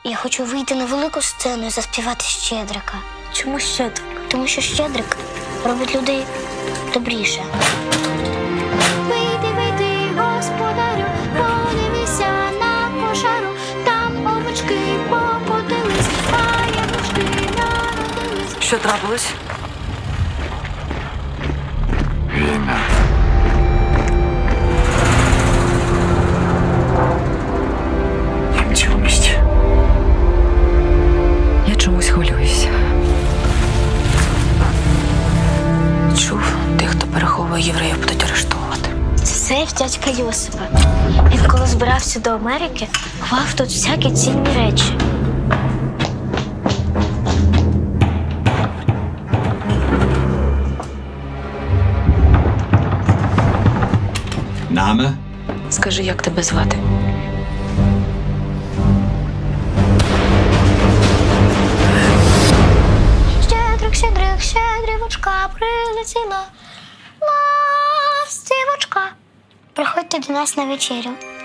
Я хочу вийти на велику сцену і заспівати Щедрика. Чому Щедрик? Тому що Щедрик робить людей добріше. Вийди, вийди, господарю, подивися на кошару, там овочки покотились, а яблучки народились. Що трапилось? Війна. Німці у місті. Я чомусь хвилююся. Чув, тих, хто переховує євреїв, будуть арештовувати. Це сейф дядька Йосипа. Він коли збирався до Америки, ховав тут всякі цінні речі. Name? Скажи, як тебе звати? Щедрик, щедрик, щедрівочка прилетіла, ластівочка. Приходьте до нас на вечерю.